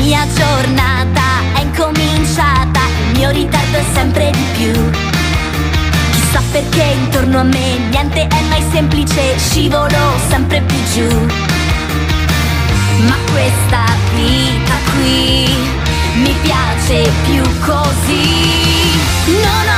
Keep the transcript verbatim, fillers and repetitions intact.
mia giornata è incominciata, il mio ritardo è sempre di più. Chissà perché intorno a me niente è mai semplice, scivolo sempre più giù. Ma questa vita qui mi piace più così. Non ho